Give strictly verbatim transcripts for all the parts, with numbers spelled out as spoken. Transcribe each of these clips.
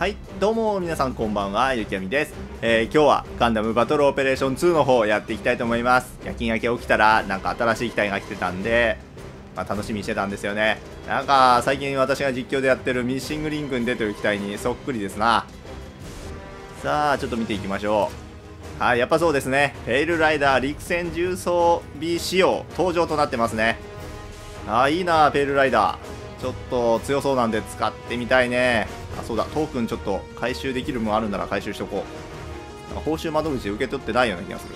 はい、どうも皆さんこんばんは、ゆきやみです。えー、今日はガンダムバトルオペレーションツーの方をやっていきたいと思います。夜勤明け起きたらなんか新しい機体が来てたんで、まあ、楽しみにしてたんですよね。なんか最近私が実況でやってるミッシングリンクに出てる機体にそっくりですな。さあちょっと見ていきましょう。はい、やっぱそうですね。ペイルライダー陸戦重装備仕様登場となってますね。あーいいな、ペイルライダーちょっと強そうなんで使ってみたいね。あ、そうだ、トークンちょっと回収できるもんあるなら回収しとこう。なんか報酬窓口受け取ってないような気がする。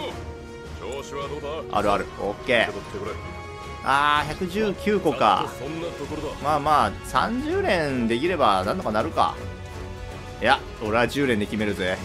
あるある、オッケー。あーひゃくじゅうきゅうこか。まあまあさんじゅう連できればなんとかなるか。いや俺はじゅう連で決めるぜ。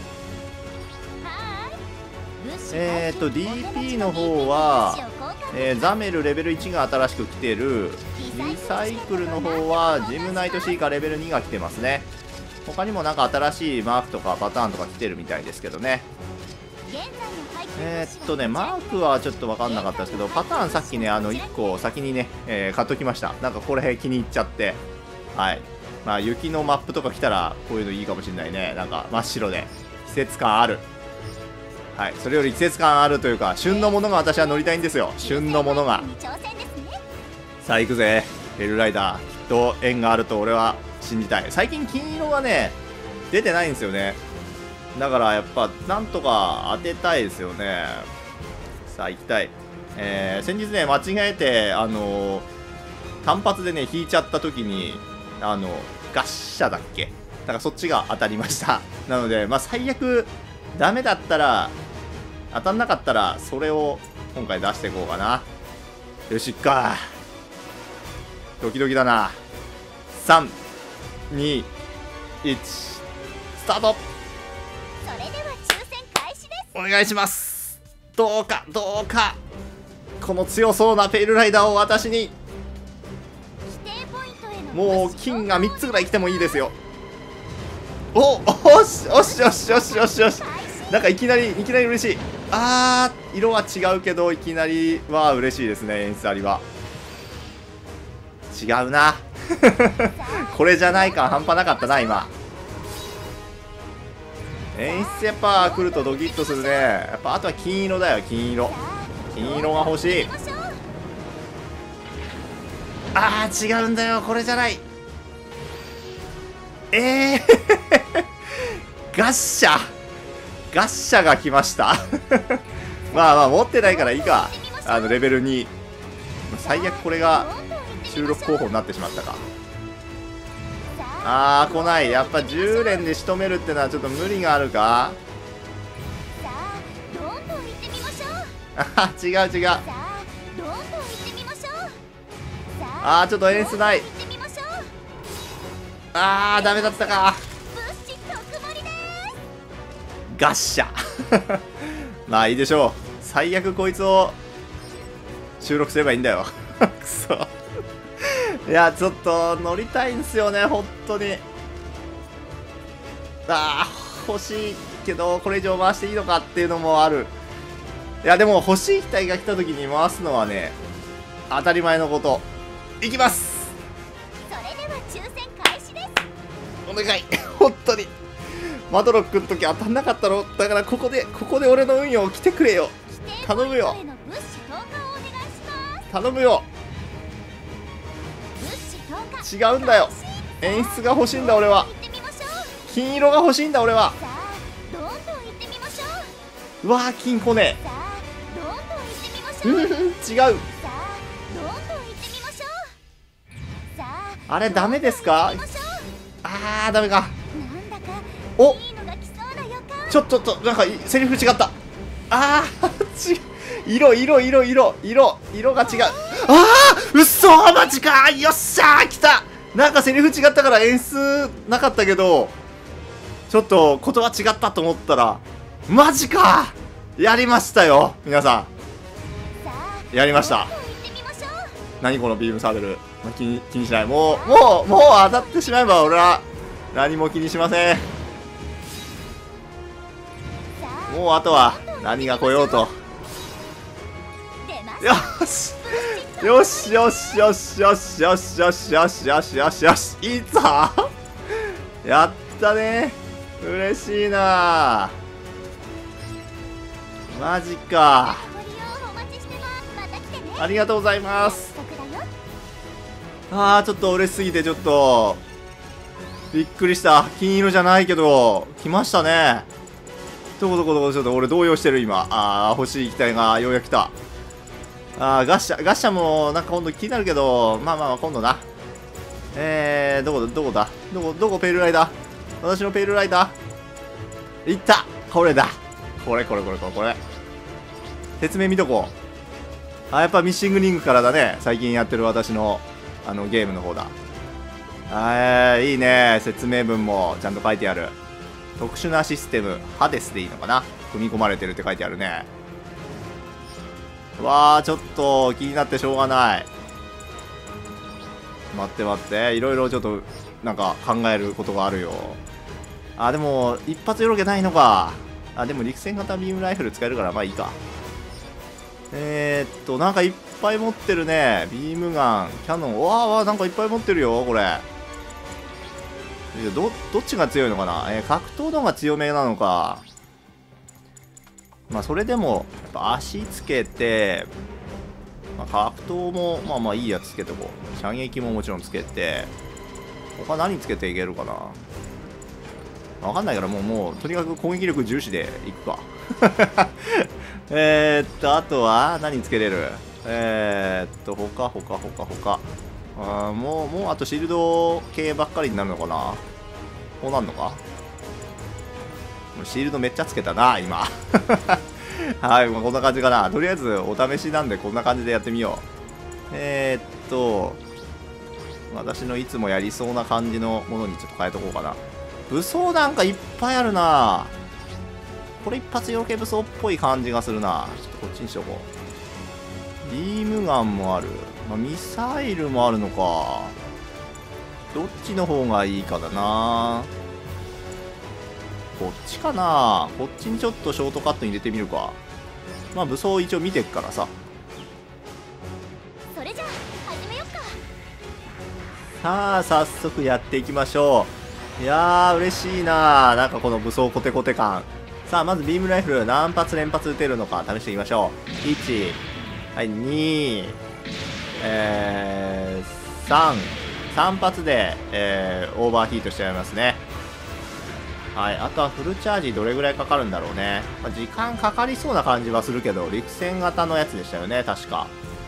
えーっと ディーピー の方は、えー、ザメルレベルいちが新しく来てる。リサイクルの方はジムナイトシーカーレベルにが来てますね。他にもなんか新しいマークとかパターンとか来てるみたいですけどね。えー、っとねマークはちょっと分かんなかったですけど、パターンさっきねあのいっこ先にね、えー、買っときました。なんかこれ気に入っちゃって、はい、まあ雪のマップとか来たらこういうのいいかもしれないね。なんか真っ白で季節感ある。はい、それより季節感あるというか旬のものが私は乗りたいんですよ。旬のものが。さあ行くぜ、ペルライダー。きっと縁があると俺は信じたい。最近金色がね出てないんですよね。だからやっぱなんとか当てたいですよね。さあ行きたい。えー、先日ね間違えてあのー、単発でね引いちゃった時にあのガッシャだっけ、だからそっちが当たりました。なのでまあ最悪ダメだったら、当たんなかったらそれを今回出していこうかな。よしっか。ドキドキだな。さん、に、いち、スタート。 それでは抽選開始です。 お願いします。どうかどうかこの強そうなペイルライダーを私に。もう金がみっつぐらい来てもいいですよ。おおしよしよしよしよしよし。なんかいきなりいきなり嬉しい。あー色は違うけどいきなりは嬉しいですね。演出ありは違うなこれじゃない感半端なかったな今。演出やっぱ来るとドキッとするね。やっぱあとは金色だよ。金色金色が欲しい。あー違うんだよ、これじゃない。えーガッシャガッシャが来ましたまあまあ持ってないからいいか。あのレベルに最悪これが収録候補になってしまったか。あー来ない。やっぱじゅう連で仕留めるってのはちょっと無理があるか。あ違う違う。あーちょっと演出ない。あーダメだったか。ガッシャまあいいでしょう。最悪こいつを収録すればいいんだよくそいやちょっと乗りたいんですよね本当に。あー欲しいけどこれ以上回していいのかっていうのもある。いやでも欲しい機体が来た時に回すのはね当たり前のこと。いきます。 それでは抽選開始です。 お願い本当にマドロックの時当たんなかったろ。だからここでここで俺の運よ来てくれよ。頼むよ頼むよ。違うんだよ。演出が欲しいんだ俺は。金色が欲しいんだ俺は。うわー金来ねえ。うん違う。あれダメですか。あーダメか。おちょっとちょっとなんかセリフ違った。あー違う。色色色色色色が違う。あーうっそーマジか。よっしゃー来た。なんかセリフ違ったから演出なかったけどちょっと言葉違ったと思ったらマジか。やりましたよ皆さん。やりました。何このビームサーベル、まあ、気に気にしない。もうもうもう当たってしまえば俺は何も気にしません。もうあとは何が来ようと。よしよしよしよしよしよしよしよしよしよしよしいいぞやっったね。嬉しいな。マジか。 ご利用お待ちしてます。また来てね。 ありがとうございます。 約束だよ。 あー、ちょっと嬉しすぎてちょっとびっくりした。金色じゃないけど来ましたね。どこどこどこ、ちょっと俺動揺してる今。あー、欲しい機体がようやく来た。あー、ガッシャガッシャもなんか今度気になるけど、まあまあまあ今度な。えー、どこどこだ、どこどこペールライダー、私のペールライダーいった。これだ、これこれこれこれこれ説明見とこう。あ、やっぱミッシングリングからだね、最近やってる私のあのゲームの方だ。あー、いいね。説明文もちゃんと書いてある。特殊なシステムハデスでいいのかな、組み込まれてるって書いてあるね。わー、ちょっと気になってしょうがない。待って待って、いろいろちょっとなんか考えることがあるよ。あ、でも一発よろけないのか。あ、でも陸戦型ビームライフル使えるからまあいいか。えー、っとなんかいっぱい持ってるね。ビームガン、キャノン、わーわー、なんかいっぱい持ってるよこれ。どどっちが強いのかな。えー、格闘の方が強めなのか。まあそれでもやっぱ足つけて、まあ、格闘もまあまあいいやつつけてこう。射撃ももちろんつけて、他何つけていけるかな。わかんないからもうもうとにかく攻撃力重視でいくか。えっとあとは何つけれる。えー、っと他他他他あー、もうもうあとシールド系ばっかりになるのかな。こうなんのか。シールドめっちゃつけたな今。はい、まあ、こんな感じかな。とりあえずお試しなんでこんな感じでやってみよう。えー、っと私のいつもやりそうな感じのものにちょっと変えとこうかな。武装なんかいっぱいあるな。これ一発よろけ武装っぽい感じがするな。ちょっとこっちにしとこう。ビームガンもある、まあ、ミサイルもあるのか。どっちの方がいいかだな。こっちかな。こっちにちょっとショートカットに入れてみるか。まあ武装一応見てっからさ。 それじゃあ始めよっか。 さあ早速やっていきましょう。いやー嬉しいな。なんかこの武装コテコテ感。さあまずビームライフル何発連発撃てるのか試していきましょう。いち、はい、に、えー、さん、さん発で、えー、オーバーヒートしちゃいますね。はい、あとはフルチャージどれぐらいかかるんだろうね。まあ、時間かかりそうな感じはするけど、陸戦型のやつでしたよね確か。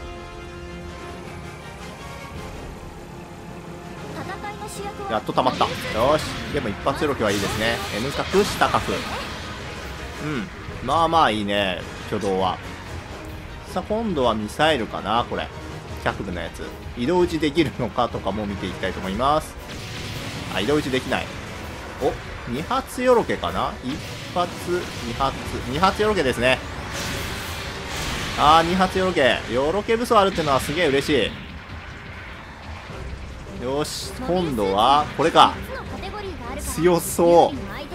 やっと溜まった。よし、でも一発よろけはいいですね。 N 角下角、うん、まあまあいいね挙動は。さあ今度はミサイルかな。これキャフルのやつ移動打ちできるのかとかも見ていきたいと思います。あ、移動打ちできない。お、に発よろけかな。いっ発に発に発よろけですね。あー、に発よろけ、よろけ武装あるっていうのはすげえ嬉しい。よし、今度はこれか。強そう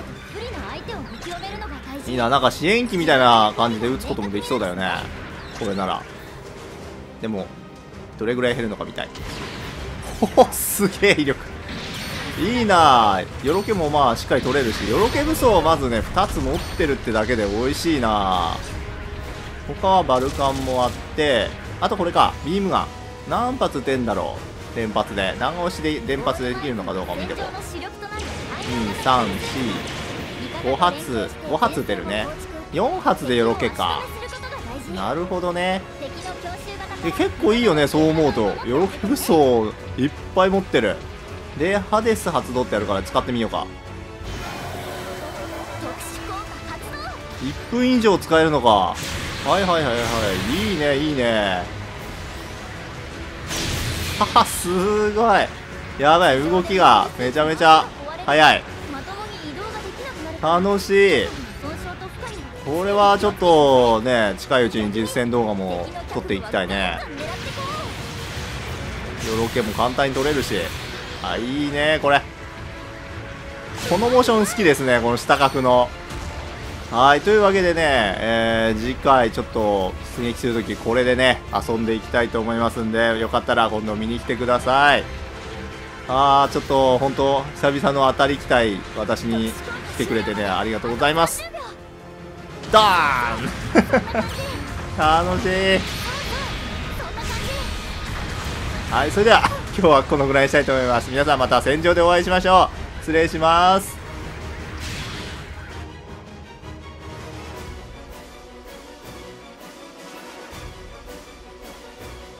。いいな、なんか支援機みたいな感じで撃つこともできそうだよねこれなら。でもどれぐらい減るのかみたい。ほほ、すげえ威力いいな。よろけもまあしっかり取れるし、よろけ武装をまずねふたつ持ってるってだけで美味しいな。他はバルカンもあって、あとこれか、ビームガン何発撃てんだろう。連発で長押しで連発できるのかどうかを見てこう。に、さん、よん、ご発ご発撃てるね。よん発でよろけか。なるほどね。え、結構いいよねそう思うと。よろけ武装いっぱい持ってる。でハデス発動ってあるから使ってみようか。いっぷん以上使えるのか。はいはいはいはい、いいねいいね。はは、すごい。やばい、動きがめちゃめちゃ速い。楽しい。これはちょっとね近いうちに実践動画も撮っていきたいね。よろけも簡単に撮れるし、あ、いいねこれ。このモーション好きですね、この下角の。はい、というわけでね、えー、次回ちょっと出撃するときこれでね遊んでいきたいと思いますんで、よかったら今度見に来てください。 あーちょっと本当久々の当たり期待私に来てくれてねありがとうございます。ダーン楽しい。はい、それでは今日はこのぐらいにしたいと思います。皆さんまた戦場でお会いしましょう。失礼します。